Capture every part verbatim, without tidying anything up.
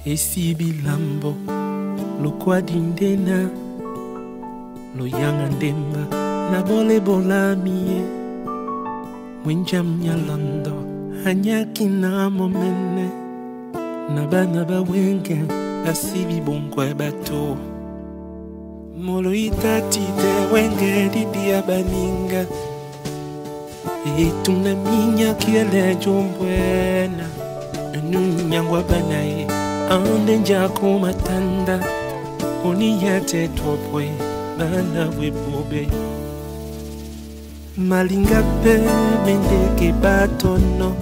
esi bilambo lokwa dindena lo yanga ndemba na bole bolamie mwenjam nyalondo hanyaki na momene na bana ba wenge asibi bonkwa bato molo itati te wenge didia baninga etuna minya kiele jombwena nyangwa banaye ande njako matanda oni yate topwe bana webobe malinga pe mendeke batono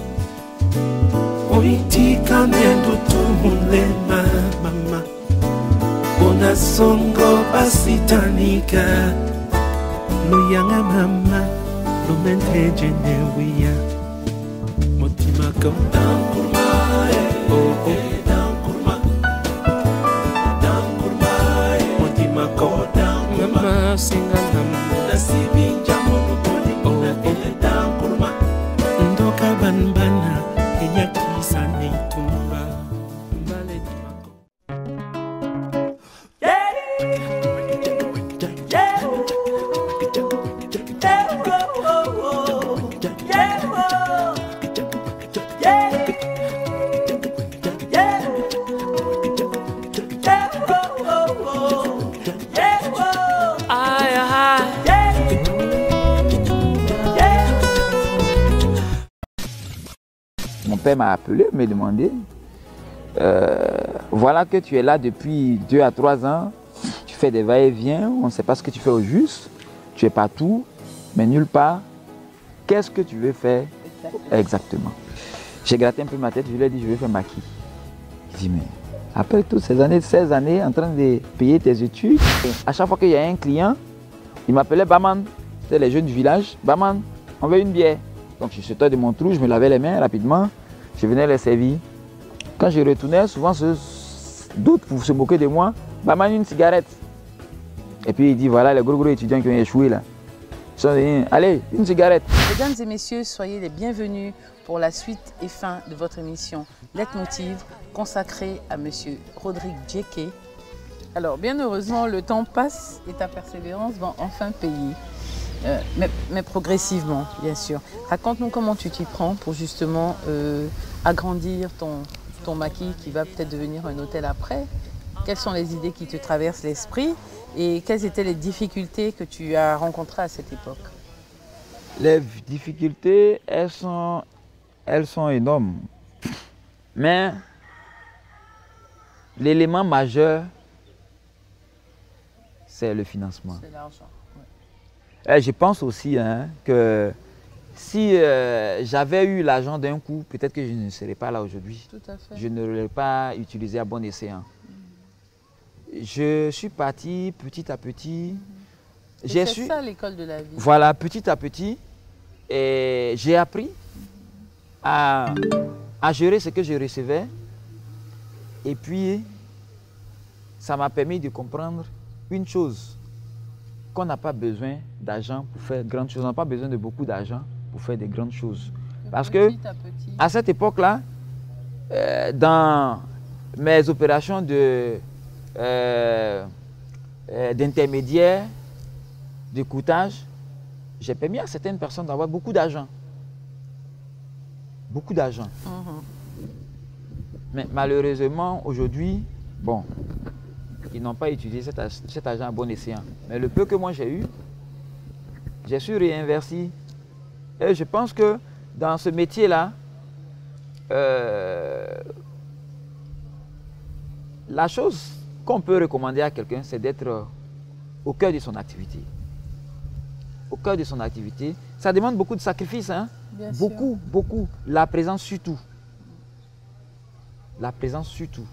oiti kamendo tumulema mama ona songo basitanika lo yanga mama lo mente jenewia motima kontan oh oh down kurma down kurma motima ko down mama singa mama nasibi jamu kodi ona ele down kurma ndoka banbana enya kisa ne tumba mbale dimako Mon père m'a appelé, me demandé, euh, voilà que tu es là depuis deux à trois ans, tu fais des va-et-vient, on ne sait pas ce que tu fais au juste, tu es partout, mais nulle part. Qu'est-ce que tu veux faire exactement, exactement. J'ai gratté un peu ma tête, je lui ai dit, je veux faire maquis. Il dit, mais après toutes ces années, seize années, en train de payer tes études, à chaque fois qu'il y a un client, il m'appelait Baman, c'était les jeunes du village, Baman, on veut une bière. Donc je sortais de mon trou, je me lavais les mains rapidement, je venais les servir. Quand je retournais, souvent d'autres pour se moquer de moi, Baman une cigarette. Et puis il dit voilà les gros gros étudiants qui ont échoué là. Ils sont venus, allez, une cigarette. Mesdames et messieurs, soyez les bienvenus pour la suite et fin de votre émission Leitmotiv consacrée à monsieur Rodrigue Djeke. Alors bien heureusement, le temps passe et ta persévérance va enfin payer. Euh, mais, mais progressivement, bien sûr. Raconte-nous comment tu t'y prends pour justement euh, agrandir ton, ton maquis qui va peut-être devenir un hôtel après. Quelles sont les idées qui te traversent l'esprit et quelles étaient les difficultés que tu as rencontrées à cette époque? Les difficultés, elles sont, elles sont énormes. Mais l'élément majeur, c'est le financement. C'est l'argent. Et je pense aussi hein, que si euh, j'avais eu l'argent d'un coup, peut-être que je ne serais pas là aujourd'hui. Tout à fait. Je ne l'aurais pas utilisé à bon escient. Mmh. Je suis parti petit à petit. Mmh. C'est su... ça l'école de la vie. Voilà, petit à petit. Et j'ai appris à, à gérer ce que je recevais. Et puis, ça m'a permis de comprendre une chose. Qu'on n'a pas besoin d'argent pour faire grandes choses. On n'a pas besoin de beaucoup d'argent pour faire des grandes choses. Parce que, à, à cette époque-là, euh, dans mes opérations de, euh, euh, d'intermédiaire, de coûtage, j'ai permis à certaines personnes d'avoir beaucoup d'argent. Beaucoup d'argent. Mm-hmm. Mais malheureusement, aujourd'hui, bon, ils n'ont pas utilisé cet, cet argent à bon escient. Mais le peu que moi j'ai eu, j'ai su réinverser. Et je pense que dans ce métier-là, euh, la chose qu'on peut recommander à quelqu'un, c'est d'être au cœur de son activité. Au cœur de son activité. Ça demande beaucoup de sacrifices, hein? Beaucoup, sûr. beaucoup. La présence surtout. La présence surtout.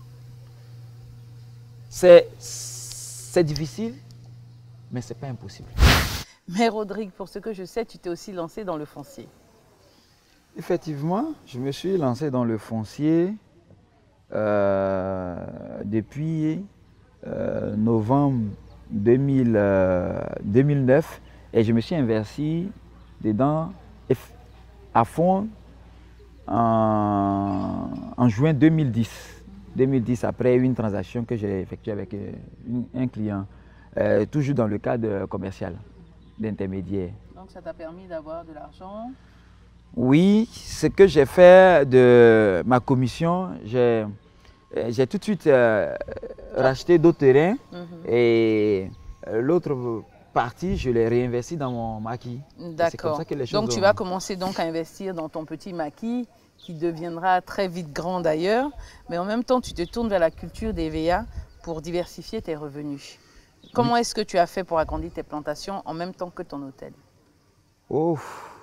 C'est difficile, mais ce n'est pas impossible. Mais Rodrigue, pour ce que je sais, tu t'es aussi lancé dans le foncier. Effectivement, je me suis lancé dans le foncier euh, depuis euh, novembre deux mille, euh, deux mille neuf et je me suis investi dedans à fond en, en juin deux mille dix. deux mille dix, après une transaction que j'ai effectuée avec euh, une, un client, euh, toujours dans le cadre commercial, d'intermédiaire. Donc ça t'a permis d'avoir de l'argent? Oui, ce que j'ai fait de ma commission, j'ai j'ai tout de suite euh, racheté d'autres terrains mm-hmm. et euh, l'autre partie, je l'ai réinvesti dans mon maquis. D'accord. Donc tu ont... vas commencer donc à investir dans ton petit maquis qui deviendra très vite grand d'ailleurs, mais en même temps tu te tournes vers la culture des V A pour diversifier tes revenus. Comment oui. est-ce que tu as fait pour agrandir tes plantations en même temps que ton hôtel? Oh.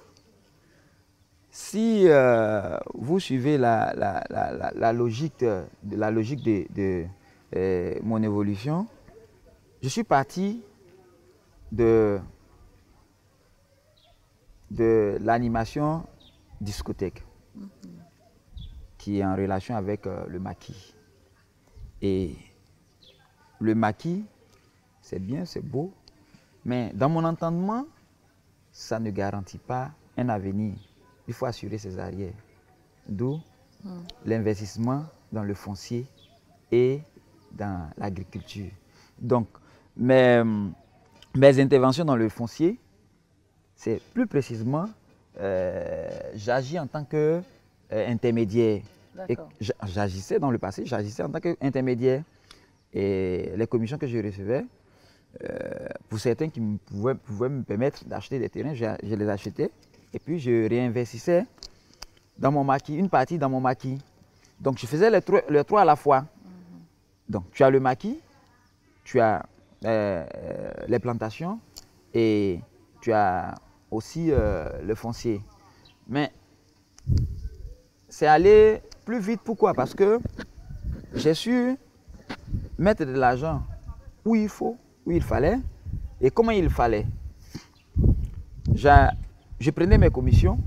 Si euh, vous suivez la, la, la, la, la logique, de, la logique de, de euh, mon évolution, je suis parti de, de l'animation discothèque mm-hmm. qui est en relation avec euh, le maquis. Et le maquis, c'est bien, c'est beau, mais dans mon entendement, ça ne garantit pas un avenir. Il faut assurer ses arrières. D'où mm. l'investissement dans le foncier et dans l'agriculture. Donc, mes, mes interventions dans le foncier, c'est plus précisément, euh, j'agis en tant qu'intermédiaire. Euh, j'agissais dans le passé, j'agissais en tant qu'intermédiaire. Et les commissions que je recevais, euh, pour certains qui me pouvaient, pouvaient me permettre d'acheter des terrains, je, je les achetais. Et puis, je réinvestissais dans mon maquis, une partie dans mon maquis. Donc, je faisais les trois, les trois à la fois. Mm-hmm. Donc, tu as le maquis, tu as euh, les plantations et tu as aussi euh, le foncier. Mais c'est allé plus vite. Pourquoi? Parce que j'ai su mettre de l'argent où il faut, où il fallait et comment il fallait. J'ai Je prenais mes commissions,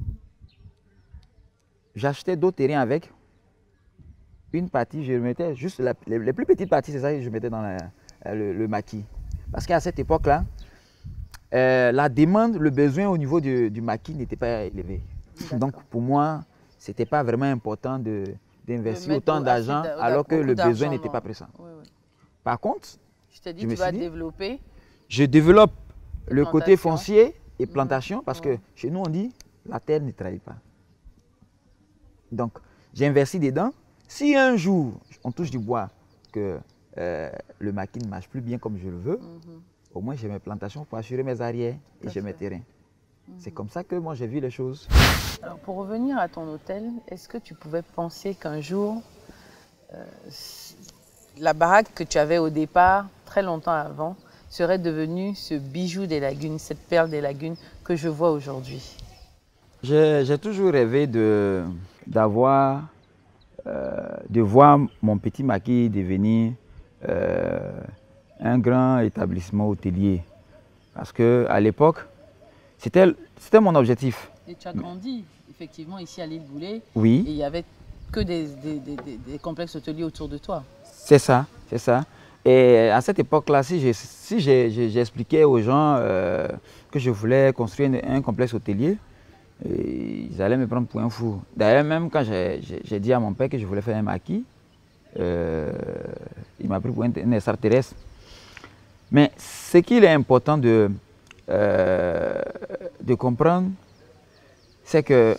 j'achetais d'autres terrains avec. Une partie, je mettais juste la, les, les plus petites parties, c'est ça que je mettais dans la, le, le maquis. Parce qu'à cette époque-là, euh, la demande, le besoin au niveau du, du maquis n'était pas élevé. Donc pour moi, ce n'était pas vraiment important d'investir autant d'argent alors que le besoin n'était pas présent. Oui, oui. Par contre, je t'ai dit que tu vas développer. Je développe le côté foncier et plantation, parce que chez nous on dit la terre ne trahit pas. Donc j'ai investi dedans. Si un jour on touche du bois que euh, le maquis ne marche plus bien comme je le veux, mm-hmm. au moins j'ai mes plantations pour assurer mes arrières et j'ai mes terrains. Mm-hmm. C'est comme ça que moi j'ai vu les choses. Alors pour revenir à ton hôtel, est-ce que tu pouvais penser qu'un jour euh, la baraque que tu avais au départ, très longtemps avant, serait devenu ce bijou des lagunes, cette perle des lagunes que je vois aujourd'hui? J'ai toujours rêvé de, d'avoir, euh, de voir mon petit maquis devenir euh, un grand établissement hôtelier. Parce qu'à l'époque, c'était mon objectif. Et tu as grandi effectivement ici à l'île Boulay. Oui. Et il n'y avait que des, des, des, des complexes hôteliers autour de toi. C'est ça, c'est ça. Et à cette époque-là, si j'expliquais si aux gens euh, que je voulais construire un, un complexe hôtelier, et ils allaient me prendre pour un fou. D'ailleurs, même quand j'ai dit à mon père que je voulais faire un maquis, euh, il m'a pris pour un, un extraterrestre. Mais ce qu'il est important de, euh, de comprendre, c'est que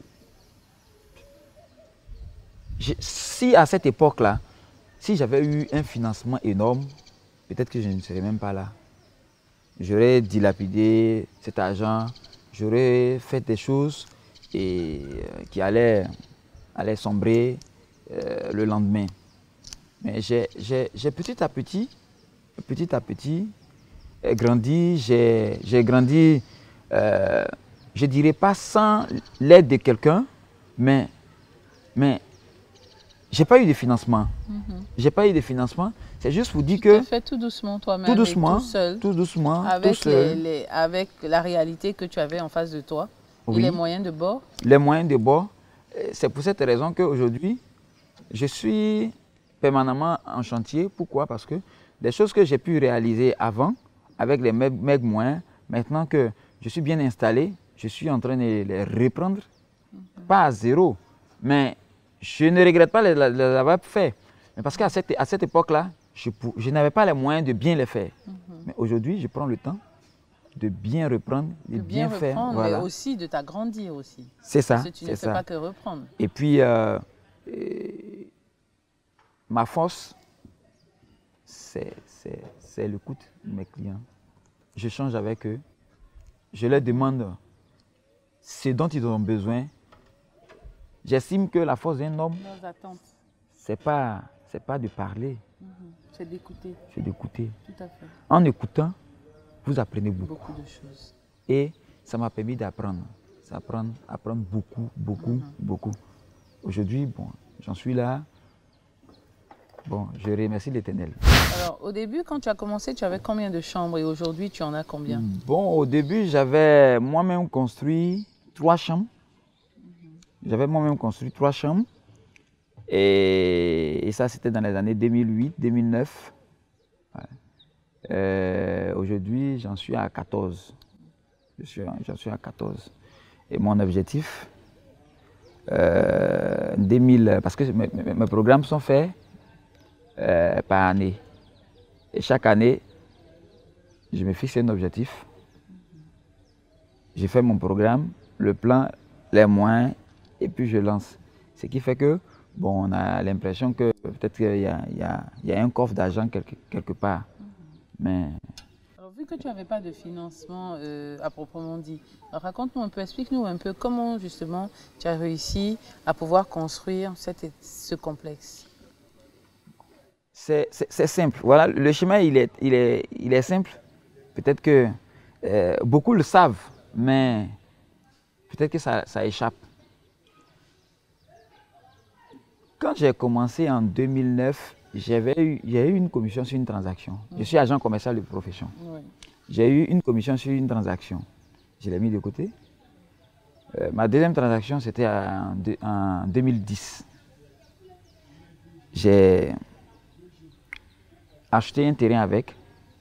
si à cette époque-là, si j'avais eu un financement énorme, peut-être que je ne serais même pas là. J'aurais dilapidé cet argent, j'aurais fait des choses et, euh, qui allaient, allaient sombrer euh, le lendemain. Mais j'ai petit à petit, petit à petit, grandi, j'ai grandi, euh, je ne dirais pas sans l'aide de quelqu'un, mais, mais j'ai pas eu de financement. Mm-hmm. J'ai pas eu de financement. C'est juste pour dire tu que... Tu fait tout doucement toi-même, tout doucement, tout seul. Tout doucement, avec, tout seul. Les, les, avec la réalité que tu avais en face de toi. Oui. Et les moyens de bord. Les moyens de bord. C'est pour cette raison qu'aujourd'hui, je suis permanemment en chantier. Pourquoi? Parce que des choses que j'ai pu réaliser avant, avec les mêmes moyens, maintenant que je suis bien installé, je suis en train de les reprendre. Mm-hmm. Pas à zéro, mais je ne regrette pas de l'avoir fait. Mais parce qu'à cette, à cette époque-là, je, je n'avais pas les moyens de bien les faire. Mm-hmm. Mais aujourd'hui, je prends le temps de bien reprendre, de, de bien, bien faire. Reprendre, voilà. Mais aussi de t'agrandir aussi. C'est ça. Parce que tu ne fais ça. pas que reprendre. Et puis, euh, et ma force, c'est l'écoute de mes clients. Je change avec eux. Je leur demande ce dont ils ont besoin. J'estime que la force d'un homme, ce n'est pas, pas de parler. Mm-hmm. C'est d'écouter. C'est d'écouter. Tout à fait. En écoutant, vous apprenez beaucoup. Beaucoup de choses. Et ça m'a permis d'apprendre. Apprendre, apprendre beaucoup, beaucoup, mm-hmm. beaucoup. Aujourd'hui, bon, j'en suis là. Bon, je remercie l'Éternel. Alors, au début, quand tu as commencé, tu avais combien de chambres et aujourd'hui, tu en as combien? Bon, au début, j'avais moi-même construit trois chambres. Mm-hmm. J'avais moi-même construit trois chambres. Et, et ça, c'était dans les années deux mille huit, deux mille neuf. Ouais. Euh, aujourd'hui, j'en suis à quatorze. Je suis, j'en suis à quatorze. Et mon objectif, euh, deux mille, parce que mes, mes, mes programmes sont faits euh, par année. Et chaque année, je me fixe un objectif. J'ai fait mon programme, le plan, les moyens, et puis je lance. Ce qui fait que, bon, on a l'impression que peut-être qu'il y, y, y a un coffre d'argent quelque, quelque part. Mais... Alors, vu que tu n'avais pas de financement euh, à proprement dit, raconte-nous un peu, explique-nous un peu comment justement tu as réussi à pouvoir construire cette, ce complexe. C'est simple. Voilà, le chemin, il est, il est, il est simple. Peut-être que euh, beaucoup le savent, mais peut-être que ça, ça échappe. Quand j'ai commencé en deux mille neuf, j'avais eu, j'ai eu une commission sur une transaction. Mmh. Je suis agent commercial de profession. Oui. J'ai eu une commission sur une transaction. Je l'ai mis de côté. Euh, ma deuxième transaction, c'était en, en deux mille dix. J'ai acheté un terrain avec.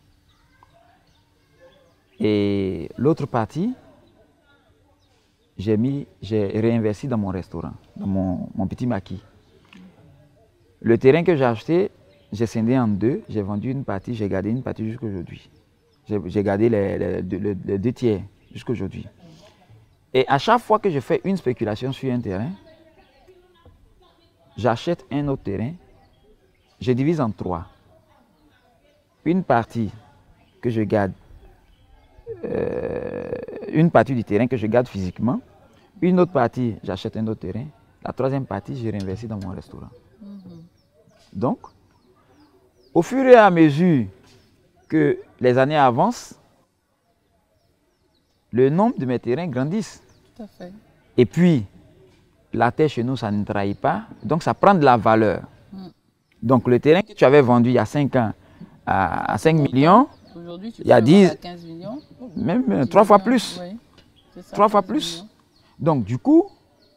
Et l'autre partie, j'ai mis, j'ai réinvesti dans mon restaurant, dans mon, mon petit maquis. Le terrain que j'ai acheté, j'ai scindé en deux. J'ai vendu une partie, j'ai gardé une partie jusqu'à aujourd'hui. J'ai gardé les, les, les, les deux tiers jusqu'à aujourd'hui. Et à chaque fois que je fais une spéculation sur un terrain, j'achète un autre terrain, je divise en trois. Une partie que je garde, euh, une partie du terrain que je garde physiquement, une autre partie, j'achète un autre terrain, la troisième partie, je réinvestis dans mon restaurant. Donc, au fur et à mesure que les années avancent, le nombre de mes terrains grandissent. Tout à fait. Et puis, la terre chez nous, ça ne trahit pas, donc ça prend de la valeur. Mm. Donc, le terrain que tu avais vendu il y a cinq ans à, à cinq millions, aujourd'hui, tu il y a dix, à quinze millions, même trois fois plus. Oui, ça, trois fois plus. Millions. Donc, du coup,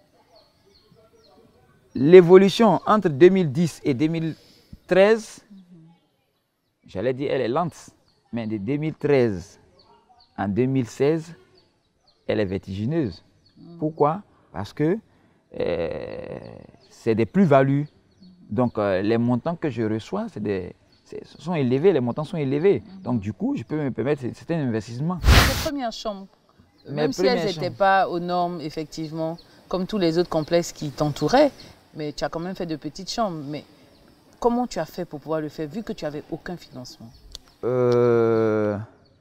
l'évolution entre deux mille dix et deux mille treize, mm-hmm. j'allais dire elle est lente, mais de deux mille treize en deux mille seize, elle est vertigineuse. Mm-hmm. Pourquoi? Parce que euh, c'est des plus-values. Mm-hmm. Donc euh, les montants que je reçois des, sont élevés, les montants sont élevés. Mm-hmm. Donc du coup, je peux me permettre certains investissements. Les premières chambres, Mes même si elles n'étaient pas aux normes, effectivement, comme tous les autres complexes qui t'entouraient, mais tu as quand même fait de petites chambres. Mais comment tu as fait pour pouvoir le faire, vu que tu n'avais aucun financement? euh,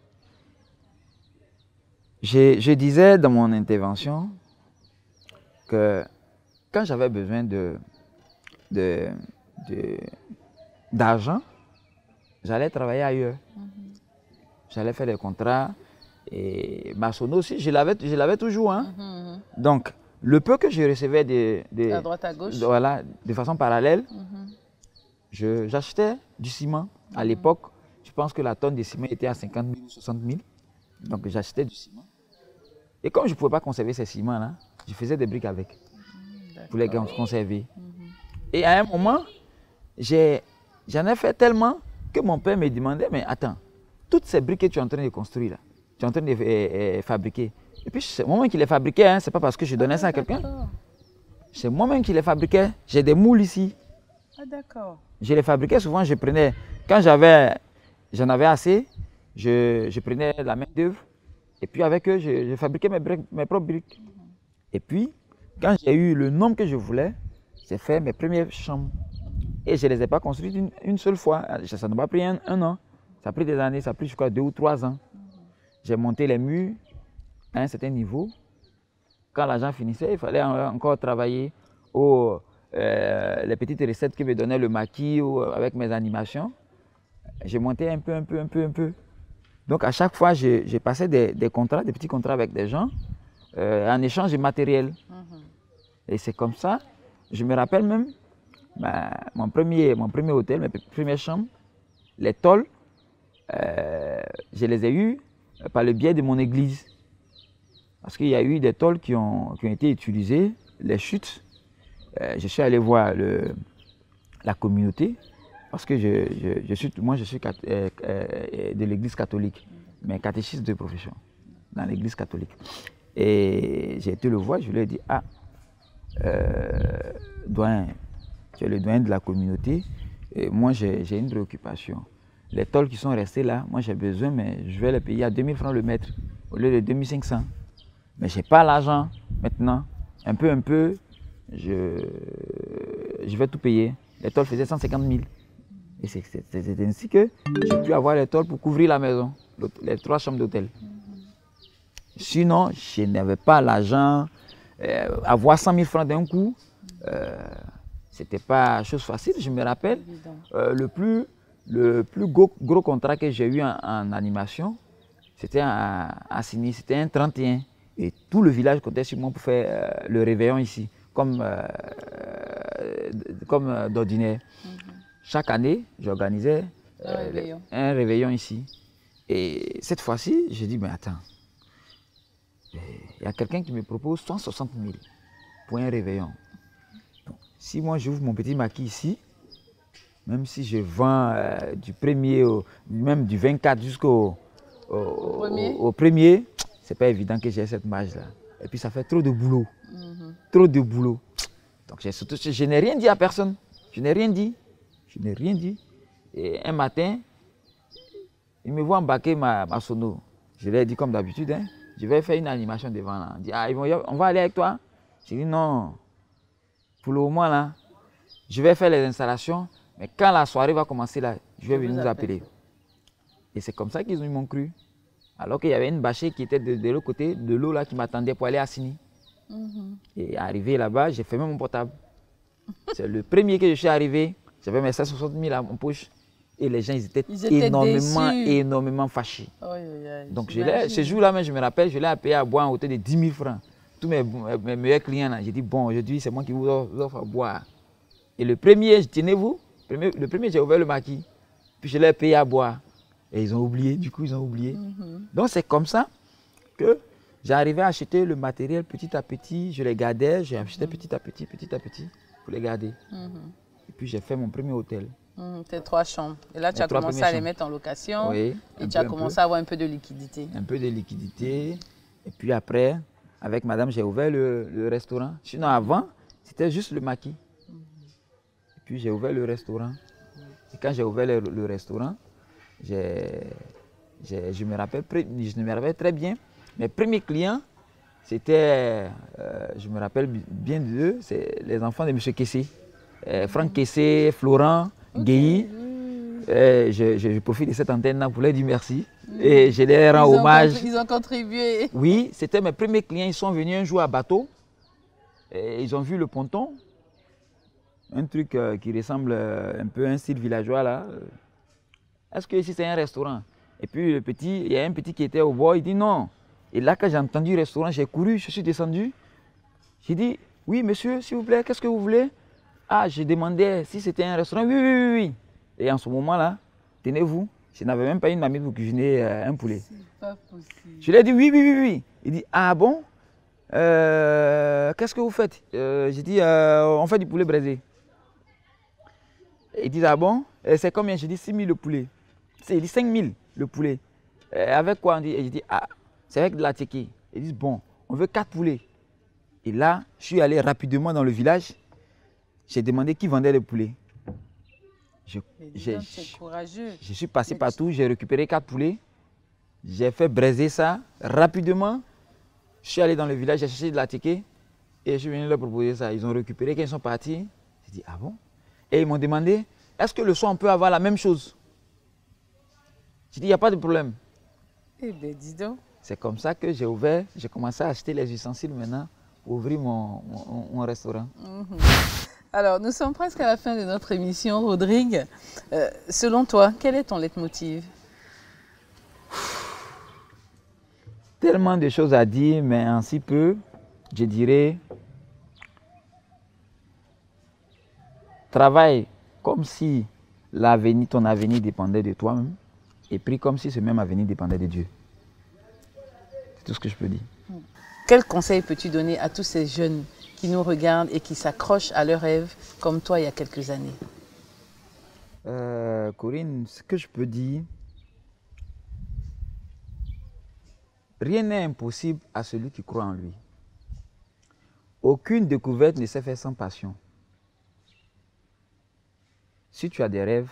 je, je disais dans mon intervention que quand j'avais besoin de, de, de, d'argent, j'allais travailler ailleurs. Mm-hmm. J'allais faire des contrats. Et maçonnerie aussi, je l'avais toujours. Hein. Mm-hmm. Donc, le peu que je recevais de, de, à droite à gauche, de, voilà, de façon parallèle, mm-hmm. j'achetais du ciment. Mm-hmm. À l'époque, je pense que la tonne de ciment était à cinquante mille ou soixante mille. Donc j'achetais du ciment. Et comme je ne pouvais pas conserver ces ciments-là, je faisais des briques avec. Mmh, pour les conserver. Mm-hmm. Et à un moment, j'en ai, ai fait tellement que mon père me demandait, mais attends, toutes ces briques que tu es en train de construire, là, tu es en train de euh, euh, fabriquer. Et puis c'est moi-même qui les fabriquais, hein, ce n'est pas parce que je donnais ah, ça à quelqu'un. C'est moi-même qui les fabriquais. J'ai des moules ici. Ah, d'accord. Je les fabriquais souvent, je prenais, quand j'avais, j'en avais assez, je, je prenais la main d'œuvre et puis avec eux, je, je fabriquais mes, briques, mes propres briques. Et puis, quand j'ai eu le nombre que je voulais, j'ai fait mes premières chambres. Et je ne les ai pas construites une, une seule fois. Ça n'a pas pris un, un an. Ça a pris des années, ça a pris je crois deux ou trois ans. J'ai monté les murs à un certain niveau. Quand l'argent finissait, il fallait encore travailler aux euh, les petites recettes que me donnait le maquis ou avec mes animations. J'ai monté un peu, un peu, un peu, un peu. Donc à chaque fois, j'ai passé des, des contrats, des petits contrats avec des gens euh, en échange de matériel. Mm-hmm. Et c'est comme ça, je me rappelle même, bah, mon, premier, mon premier hôtel, mes premières chambres, les tôles, euh, je les ai eues par le biais de mon église. Parce qu'il y a eu des tôles qui ont, qui ont été utilisées, les chutes. Euh, je suis allé voir le, la communauté, parce que je, je, je suis, moi je suis cat, euh, euh, de l'église catholique, mais catéchiste de profession, dans l'église catholique. Et j'ai été le voir, je lui ai dit, ah, euh, doyen, tu es le doyen de la communauté, et moi j'ai une préoccupation. Les tôles qui sont restées là, moi j'ai besoin, mais je vais les payer à deux mille francs le mètre, au lieu de deux mille cinq cents. Mais je n'ai pas l'argent maintenant, un peu, un peu, je, je vais tout payer. Les tôles faisaient cent cinquante mille. Et c'est ainsi que j'ai pu avoir les tôles pour couvrir la maison, les trois chambres d'hôtel. Sinon, je n'avais pas l'argent. Euh, avoir cent mille francs d'un coup, euh, ce n'était pas chose facile, je me rappelle. Euh, le plus, le plus gros, gros contrat que j'ai eu en, en animation, c'était à, à Sini, c'était un trente et un. Et tout le village comptait sur moi pour faire euh, le réveillon ici, comme, euh, comme euh, d'ordinaire. Mm-hmm. Chaque année, j'organisais euh, un, réveillon. un réveillon ici. Et cette fois-ci, j'ai dit, mais attends, il y a quelqu'un qui me propose cent soixante mille pour un réveillon. Donc, si moi j'ouvre mon petit maquis ici, même si je vends euh, du premier, au, même du vingt-quatre jusqu'au au, au premier, au, au premier c'est pas évident que j'ai cette marge-là. Et puis ça fait trop de boulot. Mm-hmm. Trop de boulot. Donc surtout, je n'ai rien dit à personne. Je n'ai rien dit. Je n'ai rien dit. Et un matin, il me voit embarquer ma, ma sono. Je lui ai dit comme d'habitude, hein, je vais faire une animation devant là. Il dit, ah, ils vont, on va aller avec toi. J'ai dit non. Pour le moment là, je vais faire les installations, mais quand la soirée va commencer là, je vais je venir vous appeler. appeler. Et c'est comme ça qu'ils m'ont cru. Alors qu'il y avait une bâchée qui était de, de l'autre côté de l'eau là qui m'attendait pour aller à Sini. Mm-hmm. Et arrivé là-bas, j'ai fermé mon portable. C'est le premier que je suis arrivé, j'avais mes cent soixante mille à mon poche. Et les gens ils étaient, ils étaient énormément, déçus. énormément fâchés. Oh, oh, oh, donc je ce jour-là, même je me rappelle, je l'ai appelé à boire à hauteur de dix mille francs. Tous mes, mes meilleurs clients, j'ai dit, bon, aujourd'hui, c'est moi qui vous offre à boire. Et le premier, tenez-vous, le premier, j'ai ouvert le maquis. Puis je l'ai payé à boire. Et ils ont oublié, du coup, ils ont oublié. Mm-hmm. Donc c'est comme ça que j'arrivais à acheter le matériel petit à petit. Je les gardais, j'ai acheté mm-hmm. petit à petit, petit à petit, pour les garder. Mm-hmm. Et puis j'ai fait mon premier hôtel. Mmh, tes trois chambres. Et là, tu les as commencé à les chambres. mettre en location. Oui, et tu peu, as commencé à avoir un peu de liquidité. Un peu de liquidité. Et puis après, avec madame, j'ai ouvert le, le restaurant. Sinon, avant, c'était juste le maquis. Mmh. Et puis j'ai ouvert le restaurant. Et quand j'ai ouvert le, le restaurant, je me rappelle, je me rappelle très bien. Mes premiers clients, c'était, euh, je me rappelle bien d'eux, c'est les enfants de M. Kessé. Euh, Franck Kessé, Florent, okay. Guéhi. Euh, je, je, je profite de cette antenne-là pour leur dire merci. Mmh. Et je leur rends hommage. Ils ont contribué. Oui, c'était mes premiers clients. Ils sont venus un jour à bateau. Et ils ont vu le ponton. Un truc euh, qui ressemble un peu à un style villageois là. Est-ce que ici c'est un restaurant? Et puis le petit, il y a un petit qui était au bord, il dit non. Et là, quand j'ai entendu restaurant, j'ai couru, je suis descendu. J'ai dit, oui monsieur, s'il vous plaît, qu'est-ce que vous voulez? Ah, je demandais si c'était un restaurant. Oui, oui, oui, oui. Et en ce moment-là, tenez-vous, je n'avais même pas une mamie pour cuisiner euh, un poulet. C'est pas possible. Je lui ai dit oui, oui, oui, oui. Il dit, ah bon? Euh, Qu'est-ce que vous faites? euh, J'ai dit, euh, on fait du poulet braisé. Il dit, ah bon? C'est combien? J'ai dit six mille le poulet. Il dit cinq mille le poulet. Euh, avec quoi? On dit, et je dis, ah, c'est avec de la tiki. Ils disent, bon, on veut quatre poulets. Et là, je suis allé rapidement dans le village. J'ai demandé qui vendait le poulet. Je, j'ai, courageux. Je suis passé partout, j'ai récupéré quatre poulets. J'ai fait braiser ça rapidement. Je suis allé dans le village, j'ai cherché de la ticket et je suis venu leur proposer ça. Ils ont récupéré. Quand ils sont partis, j'ai dit, ah bon? Et ils m'ont demandé, est-ce que le soir on peut avoir la même chose? J'ai dit, il n'y a pas de problème. Eh bien, dis donc. C'est comme ça que j'ai ouvert, j'ai commencé à acheter les ustensiles maintenant pour ouvrir mon, mon, mon restaurant. Mm-hmm. Alors, nous sommes presque à la fin de notre émission, Rodrigue. Euh, selon toi, quel est ton leitmotiv? Tellement de choses à dire, mais en si peu, je dirais, travaille comme si l'avenir, ton avenir dépendait de toi-même, et prie comme si ce même avenir dépendait de Dieu. C'est tout ce que je peux dire. Quel conseil peux-tu donner à tous ces jeunes qui nous regardent et qui s'accrochent à leurs rêves, comme toi il y a quelques années? euh, Corinne, ce que je peux dire, rien n'est impossible à celui qui croit en lui. Aucune découverte ne s'est faite sans passion. Si tu as des rêves,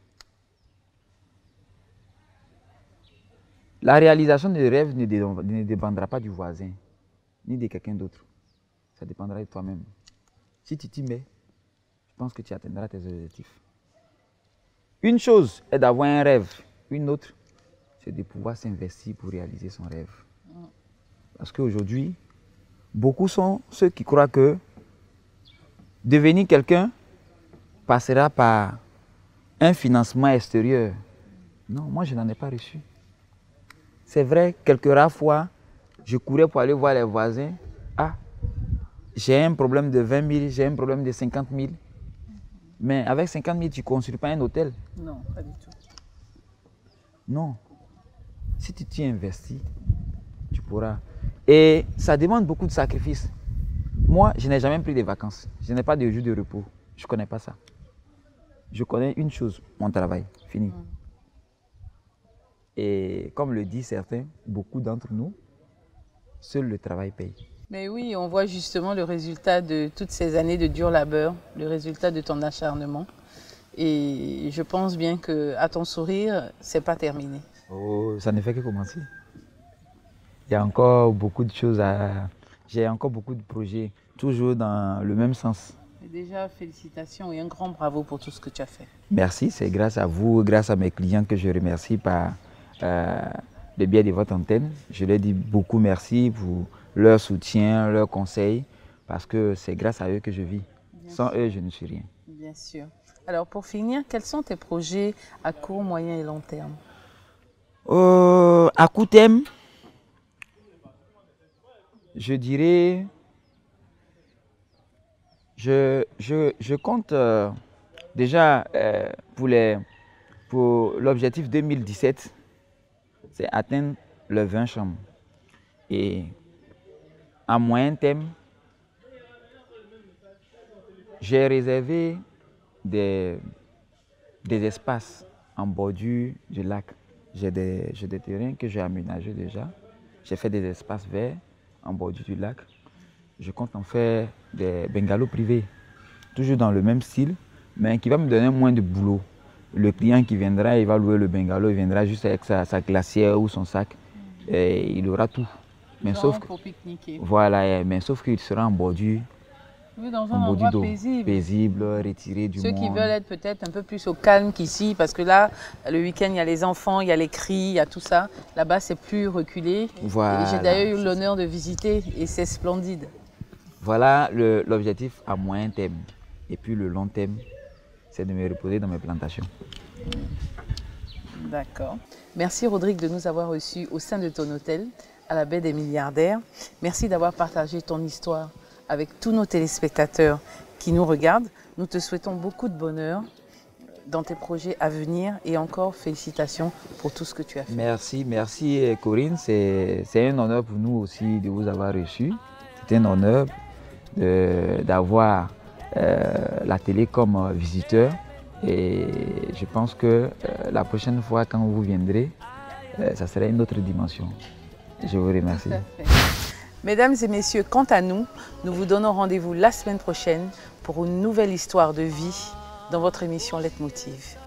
la réalisation des rêves ne dépendra pas du voisin, ni de quelqu'un d'autre. Ça dépendra de toi-même. Si tu t'y mets, je pense que tu atteindras tes objectifs. Une chose est d'avoir un rêve, une autre, c'est de pouvoir s'investir pour réaliser son rêve. Parce qu'aujourd'hui, beaucoup sont ceux qui croient que devenir quelqu'un passera par un financement extérieur. Non, moi je n'en ai pas reçu. C'est vrai, quelques rares fois, je courais pour aller voir les voisins. Ah, j'ai un problème de vingt mille, j'ai un problème de cinquante mille. Mais avec cinquante mille, tu ne construis pas un hôtel. Non, pas du tout. Non. Si tu t'y investis, tu pourras. Et ça demande beaucoup de sacrifices. Moi, je n'ai jamais pris de vacances. Je n'ai pas de jours de repos. Je ne connais pas ça. Je connais une chose, mon travail, fini. Mm. Et comme le disent certains, beaucoup d'entre nous, seul le travail paye. Mais oui, on voit justement le résultat de toutes ces années de dur labeur, le résultat de ton acharnement. Et je pense bien qu'à ton sourire, ce n'est pas terminé. Oh, ça ne fait que commencer. Il y a encore beaucoup de choses à... J'ai encore beaucoup de projets, toujours dans le même sens. Et déjà, félicitations et un grand bravo pour tout ce que tu as fait. Merci, c'est grâce à vous, grâce à mes clients que je remercie par euh, le biais de votre antenne. Je leur dis beaucoup merci pour leur soutien, leurs conseils, parce que c'est grâce à eux que je vis. Bien Sans sûr. eux, je ne suis rien. Bien sûr. Alors pour finir, quels sont tes projets à court, moyen et long terme? euh, À court terme, je dirais, je, je, je compte euh, déjà euh, pour les, pour l'objectif deux mille dix-sept, c'est atteindre les vingt chambres. Et à moyen terme, j'ai réservé des, des espaces en bordure du lac. J'ai des, j'ai des terrains que j'ai aménagés déjà. J'ai fait des espaces verts en bordure du lac. Je compte en faire des bungalows privés, toujours dans le même style, mais qui va me donner moins de boulot. Le client qui viendra, il va louer le bungalow, il viendra juste avec sa, sa glacière ou son sac, et il aura tout. Mais Genre sauf que, pour pique-niquer. Voilà, mais sauf qu'il sera en bordure. Oui, dans un endroit paisible. Paisible, retiré du Ceux monde. qui veulent être peut-être un peu plus au calme qu'ici, parce que là, le week-end, il y a les enfants, il y a les cris, il y a tout ça. Là-bas, c'est plus reculé. Voilà. J'ai d'ailleurs eu l'honneur de visiter et c'est splendide. Voilà l'objectif à moyen terme. Et puis le long terme, c'est de me reposer dans mes plantations. D'accord. Merci Rodrigue de nous avoir reçus au sein de ton hôtel à la baie des Milliardaires. Merci d'avoir partagé ton histoire avec tous nos téléspectateurs qui nous regardent. Nous te souhaitons beaucoup de bonheur dans tes projets à venir et encore félicitations pour tout ce que tu as fait. Merci, merci Corinne. C'est un honneur pour nous aussi de vous avoir reçu. C'est un honneur d'avoir euh, la télé comme visiteur. Et je pense que euh, la prochaine fois quand vous viendrez, euh, ça sera une autre dimension. Je vous remercie. Mesdames et messieurs, quant à nous, nous vous donnons rendez-vous la semaine prochaine pour une nouvelle histoire de vie dans votre émission Leitmotiv.